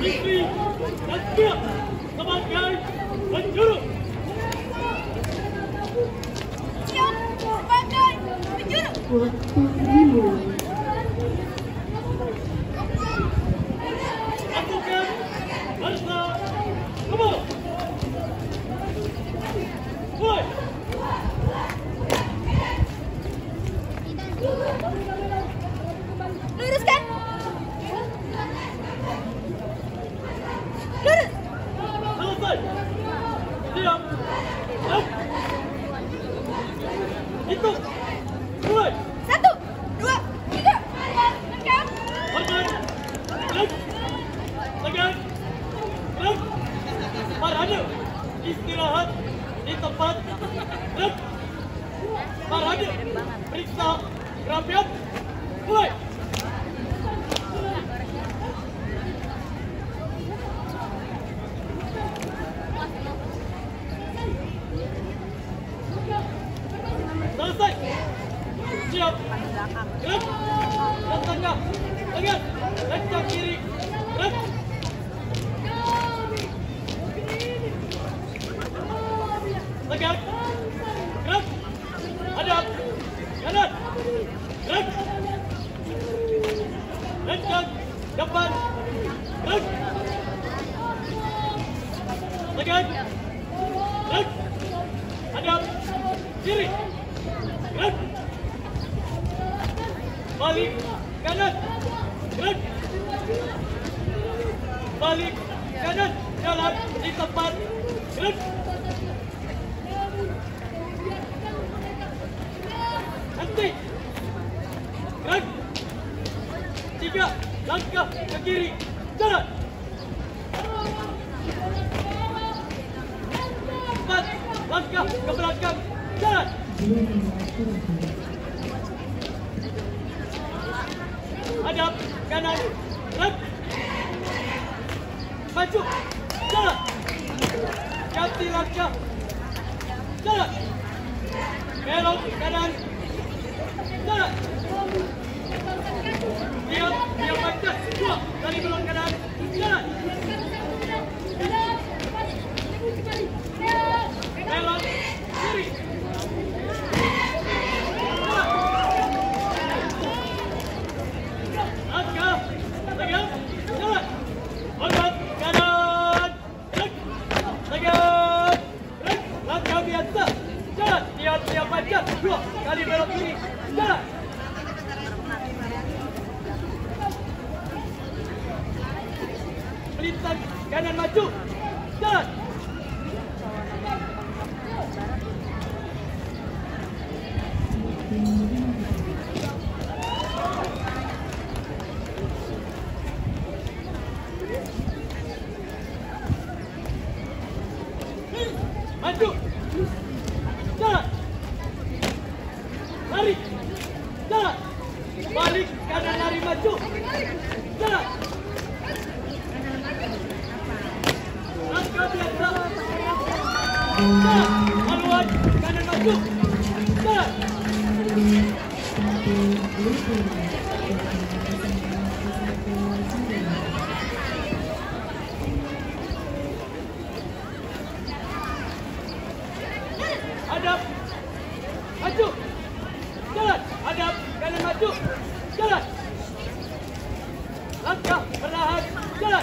istri, dan siap sebagai penjuru. Siap sebagai penjuru. Lakukan bersa kebal. Mulai. Luruskan. Lurus. Selesai. Siap. Dan hitung. Mulai. 1, 2, 3. Lengkap. Hormat. Dan tegar. Dan parade. Istirahat di tempat. Dan parade. Periksa kerapian. Mulai. Selesai. Siap. Gerak. Dan tengah. Tegar. Lencang kiri. Gerak. Tegar. Gerak. Hadap. Kanan. Gerak. Lencang. Depan. Gerak. Tegar. Gerak. Hadap. Kiri. Gerak. Balik. Kanan. Gerak. Balik. Kanan. Jalan di tempat. Gerak. Henti. Gerak. 3 langkah ke kiri. Jalan. 4 langkah ke belakang. Jalan. Hadap kanan. Gerak. Maju. Jalan. Ganti langkah. Jalan. Belok kanan. Jalan. Diam. Diam batas. 2 kali belok kanan. Jalan. Belok kiri. Langkah. Tegak. Jalan. Hormat kanan. Gerak. Tegak. Gerak. Langkah biasa. Jalan. Diam. Diam batas. 2 kali belok kiri. Jalan. Melintang kanan maju. Jalan. Maju. Jalan. Lari. Jalan. Balik kanan lari maju. Jalan. Langkah biasa. Jalan. Haluan kanan maju. Jalan. Hadap. Maju. Jalan. Hadap kanan maju. Jalan. Langkah perlahan. Jalan.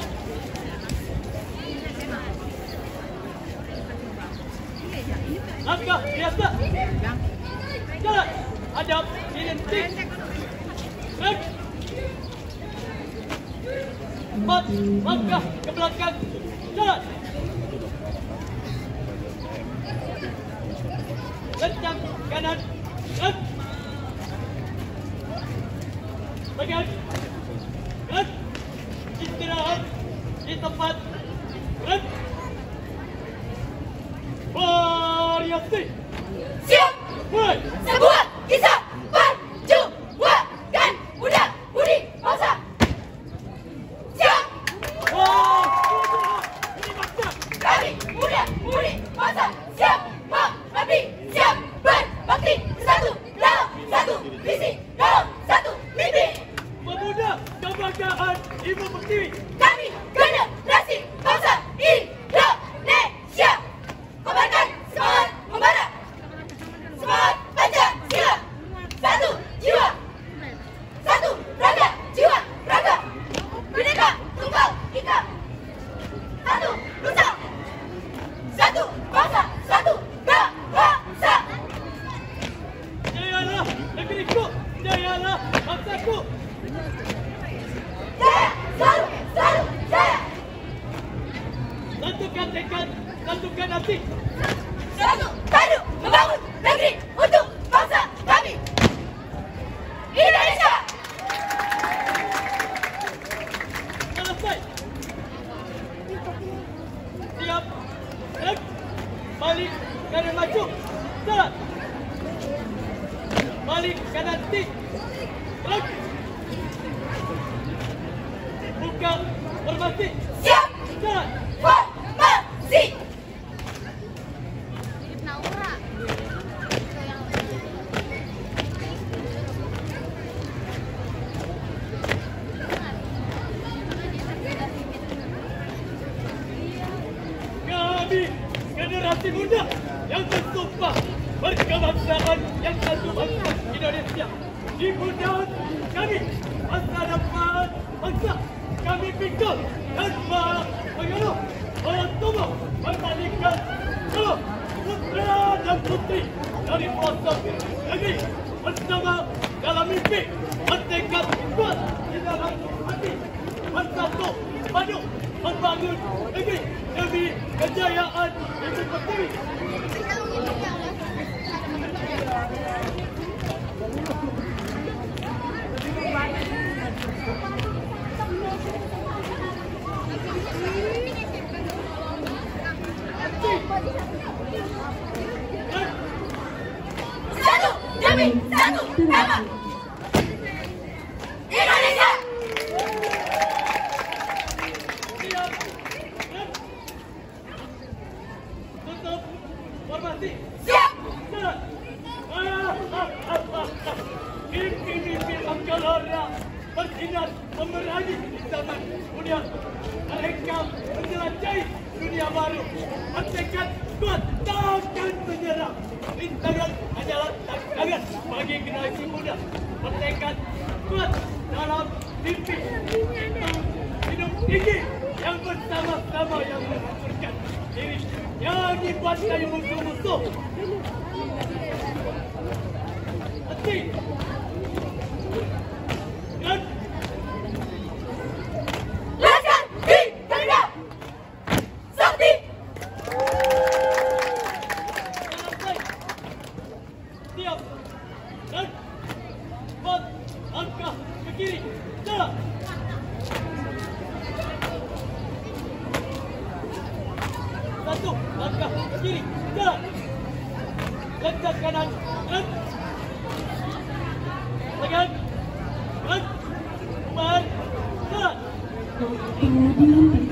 Langkah biasa. Jalan. Hadap identik. Gerak. 4 langkah ke belakang. Jalan. Lencang kanan. Gerak. Tegar. Gerak. Istirahat di tempat. Gerak. Variasi. Siap. Mulai. Sebuah kisah perjuangan muda mudi bangsa. Siap. Wah, ini maksa. Kami muda mudi bangsa. Siap mengabdi. Siap berbakti. Satu dalam satu visi. Dalam satu mimpi. Pemuda kebanggaan Ibu Pertiwi. Kami Hormati. Satu padu membangun negeri untuk bangsa kami, Indonesia. Selesai. Siap. Gerak. Balik kanan maju. Jalan. Balik kanan tik. Gerak. Buka. Hormati. Siap. Jalan. Formasi. Kami generasi muda yang bersumpah berkebangsaan yang satu bangsa Indonesia. Di pundak kami masa depan bangsa kami pikul tanpa mengeluh, bertumbuh membandingkan seluruh putra dan putri dari pelosok negeri bersama dalam mimpi bertekad kuat di dalam hati bersatu padu membangun negeri demi kejayaan Ibu Pertiwi. Satu demi satu nama Indonesia. Siap. Tutup. Formasi. Siap. Jalan. Mimpi-mimpi Angkara bersinar memerangi zaman kemudian. Mereka menjelajahi dunia baru. Bertekad kuat takkan menyerah. Rintangan hanyalah tantangan bagi generasi muda. Bertekad kuat dalam mimpi hidup tinggi yang bersama-sama yang mengaturkan diri yang dibuat dari musuh-musuh. Hati. Dan Laskar di Garuda Sakti. selesai. Siap. Dan 4 langkah ke kiri. Jalan. Satu langkah ke kiri. Jalan. Langkah kanan. Dan tekan. Dan umar. Jalan.